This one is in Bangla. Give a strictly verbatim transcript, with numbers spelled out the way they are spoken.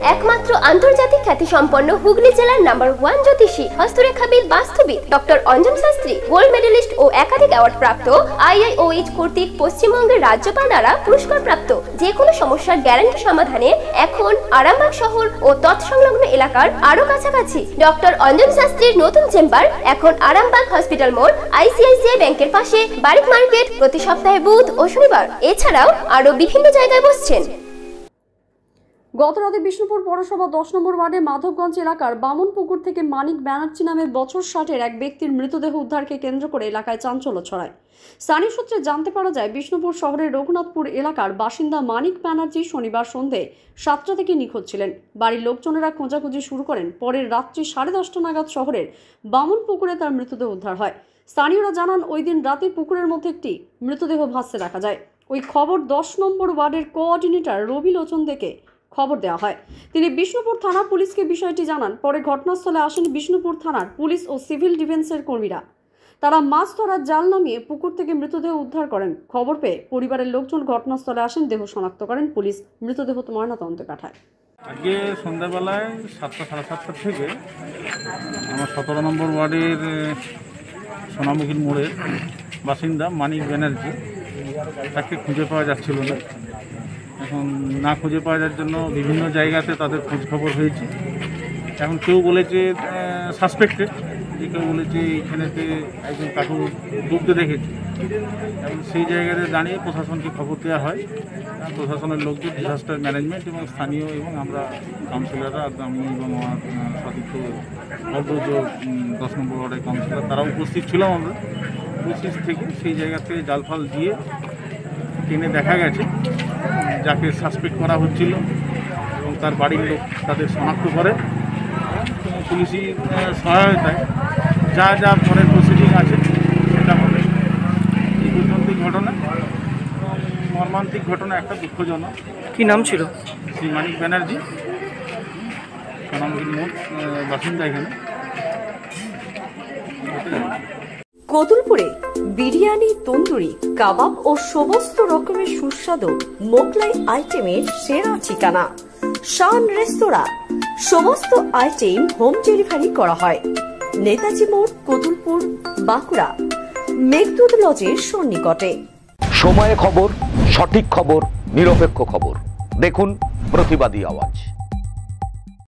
একমাত্র আন্তর্জাতিক খ্যাতিসম্পন্ন হুগলি জেলার নাম্বার ওয়ান জ্যোতিষী, হস্তরেখাবিদ, বাস্তুবিদ doctor Anjan Shastri, gold medalist ও একাধিক অ্যাওয়ার্ড প্রাপ্ত, আইআইওএইচ কর্তৃক পশ্চিমবঙ্গের রাজ্যপাল দ্বারা পুরস্কার প্রাপ্ত। যে কোনো সমস্যার গ্যারান্টি সমাধানে এখন আরামবাগ শহর ও তৎসংলগ্ন এলাকার আরো কাছাকাছি ডক্টর অঞ্জন শাস্ত্রীর নতুন চেম্বার এখন আরামবাগ হসপিটাল মোড়, আইসিআইসিআই ব্যাংকের পাশে, বারিক মার্কেট, প্রতি সপ্তাহে বুধ ও শনিবার। এছাড়াও আরো বিভিন্ন জায়গায় বসছেন। গতরাতে বিষ্ণুপুর পৌরসভা দশ নম্বর ওয়ার্ডে মাধবগঞ্জ এলাকার বামনপুকুর থেকে মানিক ব্যানার্জি নামে বছর ষাটের এক ব্যক্তির মৃতদেহ উদ্ধারকে কেন্দ্র করে এলাকায় চাঞ্চল্য ছড়ায়। স্থানীয় সূত্রে জানতে পারা যায়, বিষ্ণুপুর শহরের রঘুনাথপুর এলাকার বাসিন্দা মানিক ব্যানার্জি শনিবার সন্ধে সাতটা থেকে নিখোঁজ ছিলেন। বাড়ির লোকজনেরা খোঁজাখুঁজি শুরু করেন। পরের রাত্রি সাড়ে দশটা নাগাদ শহরের বামনপুকুরে তার মৃতদেহ উদ্ধার হয়। স্থানীয়রা জানান, ওই দিন রাতে পুকুরের মধ্যে একটি মৃতদেহ ভাসতে দেখা যায়। ওই খবর দশ নম্বর ওয়ার্ডের কোঅর্ডিনেটর রবি লোচন থেকে খবর দেওয়া হয়। তিনি বিষ্ণুপুর থানা পুলিশকে বিষয়টি জানান। পরে ঘটনাস্থলে আসেন বিষ্ণুপুর থানার পুলিশ ও সিভিল ডিফেন্সের কর্মীরা। তারা মাছ ধরার জাল নামিয়ে পুকুর থেকে মৃতদেহ উদ্ধার করেন। খবর পেয়ে পরিবারের লোকজন ঘটনাস্থলে আসেন। দেহ শনাক্ত করেন পুলিশ। মৃতদেহ ময়নাতদন্তে পাঠায়। আজকে সন্ধ্যাবেলায় সাতটা সাড়ে সাতটা থেকে আমার সতেরো নম্বর ওয়ার্ডের সোনামুখীর মোড়ের বাসিন্দা মানিক ব্যানার্জি, তাকে খুঁজে পাওয়া যাচ্ছিল না। এখন না খুঁজে পাওয়া যাওয়ার জন্য বিভিন্ন জায়গাতে তাদের খোঁজ খবর হয়েছে। এখন কেউ বলেছে সাসপেক্টেড, কেউ বলেছে এইখানেতে একজন কাকু ডুবতে দেখেছে। এবং সেই জায়গাতে দাঁড়িয়ে প্রশাসনকে খবর দেওয়া হয়। প্রশাসনের লোকজন, ডিজাস্টার ম্যানেজমেন্ট এবং স্থানীয় এবং আমরা কাউন্সিলররা, আমি এবং আমার সতীর্থ অগ্রজ দশ নম্বর ওয়ার্ডের কাউন্সিলর, তারাও উপস্থিত ছিলাম। আমরা উপস্থিত থেকে সেই জায়গা থেকে জাল ফাল দিয়ে টেনে দেখা গেছে যাকে সাসপেক্ট করা হচ্ছিল এবং তার বাড়ির লোক তাদের শনাক্ত করে। পুলিশি সহায়তায় যা যা পরের প্রসিডিং আছে সেটা হবে। এই দুর্দান্তিক ঘটনা, মর্মান্তিক ঘটনা, একটা দুঃখজনক। কি নাম ছিল? শ্রী মানিক ব্যানার্জি, সোনামুখীর মোড় বাসিন্দা এখানে। কতুলপুরে বিরিয়ানি, তন্দুরি, কাবাব ও সমস্ত রকমের সুস্বাদু মোগলাই আইটেমের সেরা ঠিকানা শান রেস্তোরাঁ। সমস্ত আইটেম হোম ডেলিভারি করা হয়। নেতাজি মোড়, কতুলপুর, বাঁকুড়া, মেঘদূত লজের সন্নিকটে। সময়ে খবর, সঠিক খবর, নিরপেক্ষ খবর। দেখুন প্রতিবাদী আওয়াজ।